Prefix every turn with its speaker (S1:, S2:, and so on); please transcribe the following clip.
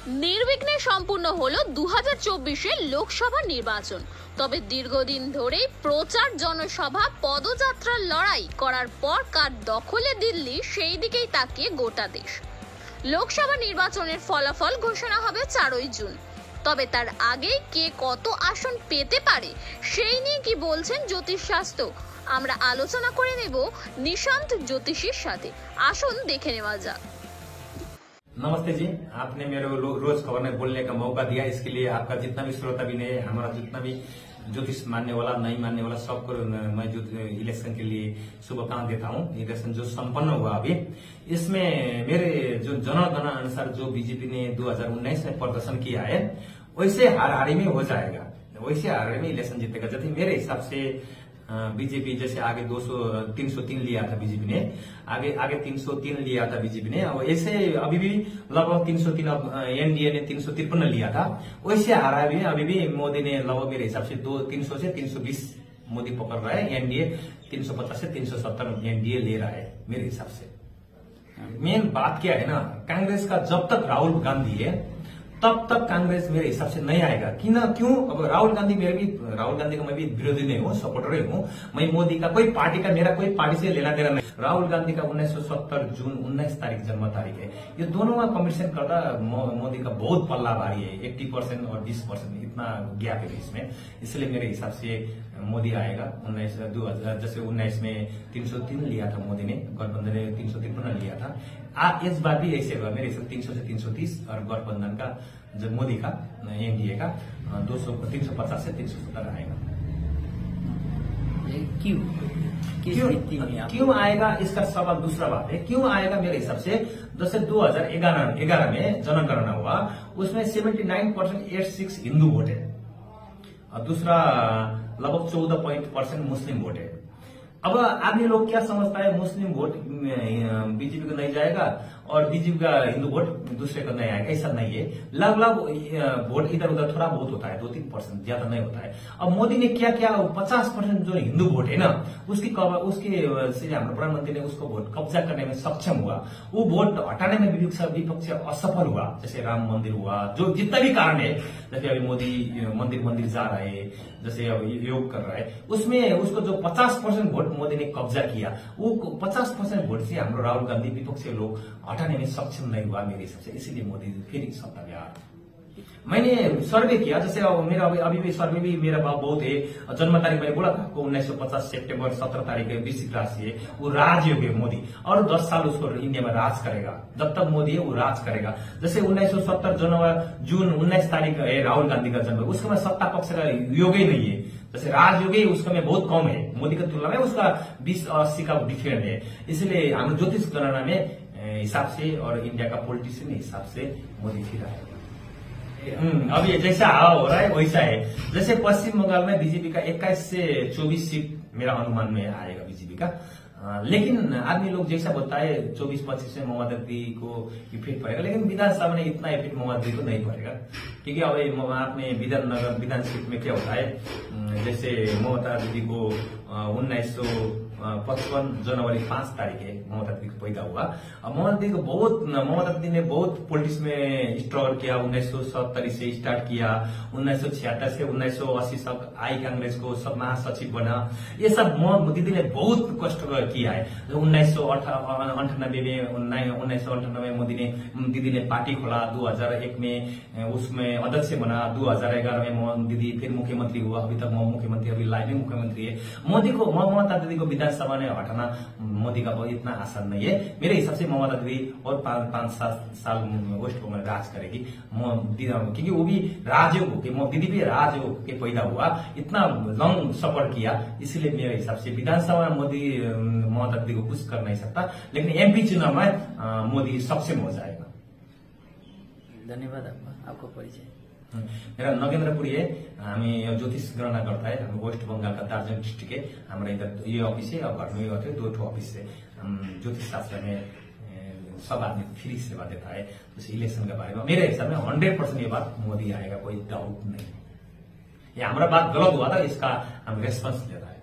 S1: নির্বিঘ্নে সম্পূর্ণ হলো 2024-এর লোকসভা নির্বাচন। তবে দীর্ঘদিন ধরে প্রচার, জনসভা, পদযাত্রার লড়াই করার পর কার দখলে দিল্লি, সেই দিকেই তাকিয়ে গোটা দেশ। লোকসভা নির্বাচনের ফলাফল ঘোষণা হবে 4ই জুন। তবে তার আগে কে কত আসন পেতে পারে সেই নিয়ে কি বলছেন জ্যোতিষশাস্ত্র, আমরা আলোচনা করে নেব নিশান্ত জ্যোতিষীর সাথে। আসুন দেখে नेवा जाक।
S2: नमस्ते जी, आपने मेरे रोज खबर में बोलने का मौका दिया, इसके लिए आपका जितना भी श्रोता भी नहीं, हमारा जितना भी ज्योतिष मानने वाला नहीं मानने वाला सबको मैं जो इलेक्शन के लिए शुभकामना देता हूँ। इलेक्शन जो संपन्न हुआ अभी, इसमें मेरे जो जनगणना अनुसार जो बीजेपी ने 2019 में प्रदर्शन किया है वैसे हार में हो जाएगा, वैसे हार में इलेक्शन जीतेगा। जैसे मेरे हिसाब से बीजेपी जैसे आगे 303 लिया था बीजेपी ने, आगे 303 लिया था बीजेपी ने, और ऐसे अभी भी लगभग 303 एनडीए ने 353 लिया था, वैसे हारा भी अभी भी मोदी ने लगभग मेरे हिसाब से 300 से 320 मोदी पकड़ रहा है, एनडीए 350 से 370 एनडीए ले रहा है मेरे हिसाब से। मेन बात क्या है ना, कांग्रेस का जब तक राहुल गांधी है तब तक कांग्रेस मेरे हिसाब से नहीं आएगा। क्यों? अब राहुल गांधी का मैं भी विरोधी नहीं हूँ, सपोर्टर हूँ। मैं मोदी का कोई पार्टी का, मेरा कोई पार्टी से लेना देना नहीं। राहुल गांधी का 1970 जून 19 तारीख जन्म तारीख है। ये दोनों का कॉम्पिटिशन करता मोदी का बहुत पल्ला भारी है, 80% और 20% इतना गैप है इसमें। इसलिए मेरे हिसाब से मोदी आएगा। 2019 में 303 लिया था मोदी ने, गठबंधन ने 353 लिया था। इस बार भी ऐसे होगा मेरे हिसाब 300 से 330, और गठबंधन का जब मोदी का एनडीए का 350 से 370 आएगा। क्यों आएगा, इसका सवाल दूसरा बात है। क्यों आएगा मेरे हिसाब से, जैसे 2011 में जनगणना हुआ, उसमें 79.86 हिंदू वोट है, और दूसरा लगभग 14% मुस्लिम वोट है। अब आदमी लोग क्या समझता है, मुस्लिम वोट बीजेपी को नहीं जाएगा और बीजेपी का हिंदू वोट दूसरे को नहीं आएगा, ऐसा नहीं है। लगभग वोट इधर उधर थोड़ा बहुत होता है, 2-3%, ज्यादा नहीं होता है। अब मोदी ने क्या किया, 50% जो हिंदू वोट है ना, उसके हमारे प्रधानमंत्री ने उसको वोट कब्जा करने में सक्षम हुआ। वो वोट हटाने में विपक्ष असफल हुआ। जैसे राम मंदिर हुआ, जो जितना भी कारण है, जैसे अभी मोदी मंदिर जा रहे हैं, जैसे अब योग कर रहा है, उसमें उसको जो 50% वोट मोदी ने कब्जा किया, वो 50% वोट से हमारे राहुल गांधी विपक्षी लोग हटाने में सक्षम नहीं हुआ मेरे हिसाब से। इसीलिए मोदी फिर सत्ता में आ रहा। मैंने सर्वे किया, जैसे मेरा अभी भी सर्वे भी मेरा बहुत है। जन्म तारीख मैंने बोला था, 1950 सितंबर 17 तारीख है, वृश्चिक राशि है, वो राजयोग है मोदी, और 10 साल उसको इंडिया में राज करेगा। जब तक मोदी है वो राज करेगा। जैसे 1970 जून 19 तारीख है राहुल गांधी का जन्म, उसका में सत्ता पक्ष का योग ही नहीं है। जैसे राजयोग है उसका में बहुत कम है, मोदी की तुलना में उसका 20-80 का डिफरेंट है। इसलिए हम ज्योतिष गणना में हिसाब से और इंडिया का पॉलिटिशियन हिसाब से मोदी फिर आएगा। अब ये जैसा हो रहा है वैसा है। जैसे पश्चिम बंगाल में बीजेपी का 21 से 24 सीट मेरा अनुमान में आएगा बीजेपी का। लेकिन आदमी लोग जैसा बोलता है 24-25 से ममता को इफेक्ट पड़ेगा, लेकिन विधानसभा में इतना इफेक्ट ममता को नहीं पड़ेगा। क्योंकि अब आपने विधान सीट में क्या होता है, जैसे ममता दीदी को 1955 जनवरी 5 तारीख है ममता दीदी को पैदा हुआ। अब ममता दीदी ने बहुत पॉलिटिक्स में स्ट्रगल किया। 1970 से स्टार्ट किया, 1976 से 1980 तक आई कांग्रेस को सब महासचिव बना। ये सब दीदी ने बहुत कष्ट किया है। 1998 में दीदी ने पार्टी खोला, 2001 में उसमें अध्यक्ष बना, 2011 में दीदी फिर मुख्यमंत्री हुआ। अभी तक मुख्यमंत्री, अभी लाइव मुख्यमंत्री है। ममता दीदी को विधानसभा में हटाना मोदी का बहुत इतना आसान नहीं है मेरे हिसाब से। ममता दीदी और 5-7 साल वेस्ट बंगाल में राज करेगी, क्योंकि वो भी राजयोग दीदी भी राजयोग के पैदा हुआ, इतना लॉन्ग सफर किया। इसलिए मेरे हिसाब से विधानसभा में मोदी ममता दीदी को कुछ कर नहीं सकता, लेकिन एमपी चुनाव में मोदी सक्षम हो जाएगा।
S3: धन्यवाद आपको परिचय।
S2: मेरा नगेन्द्रपुरी है, हामी ज्योतिष गणना करता है। हम वेस्ट बंगाल का दार्जिलिंग डिस्ट्रिक्ट है। हमारा इधर ये ऑफिस है और घर में होते 2 ऑफिस है। हम ज्योतिष शास्त्र में सब आदमी फ्री सेवा देता है। जैसे इलेक्शन के बारे में मेरे हिसाब में 100% ये बात मोदी आएगा, कोई डाउट नहीं। ये हमारा बात गलत हुआ था, इसका हम रेस्पॉन्स ले रहा है।